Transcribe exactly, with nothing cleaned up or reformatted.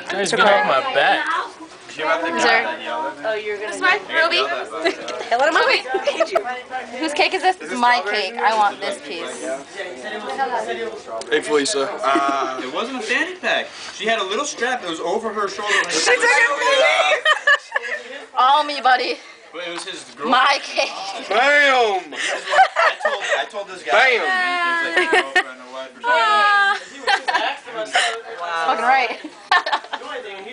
He's getting off my back. Is there? Oh, you're gonna. This mine, Ruby. Hell out of my way. Whose cake is this? This is my cake. I want this piece. Hey, Felicia. Uh, it wasn't a fanny pack. She had a little strap that was over her shoulder. Like She took it All me, buddy. But it was his girl. My cake. Bam! I told, I told this guy. Bam! He was like, girlfriend or wife or something. Ah. Fucking right.